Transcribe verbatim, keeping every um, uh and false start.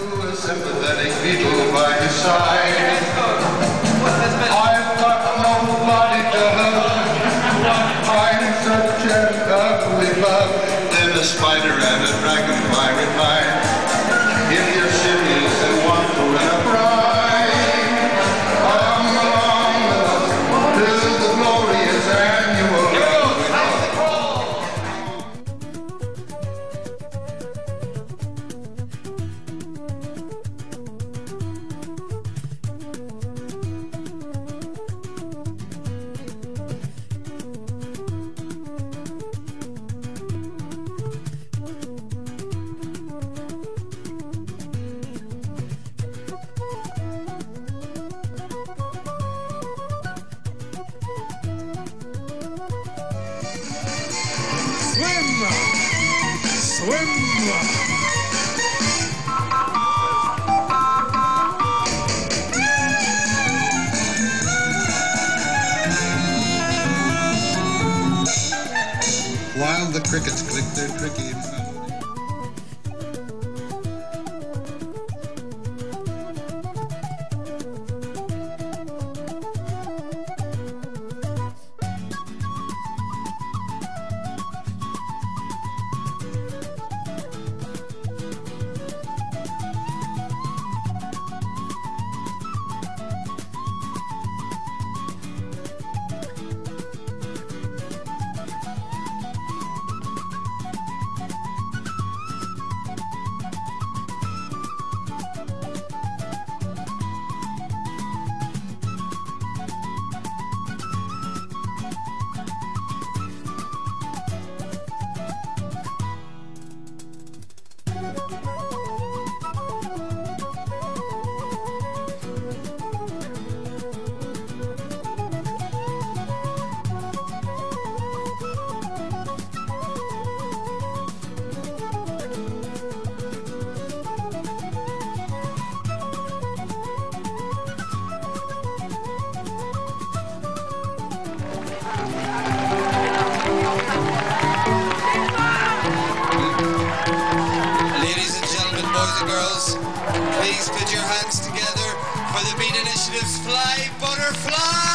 a sympathetic Beatle by his side. I've got nobody to hug. I'm such an ugly bug. Then a spider and a dragonfly replied, if you're serious and want to win a prize, come along to the glorious annual. Here goes, how's the crawl? Swim! Swim! While the crickets click their tricky melody. Boys and girls, please put your hands together for the Beat Initiative's Fly Butterfly!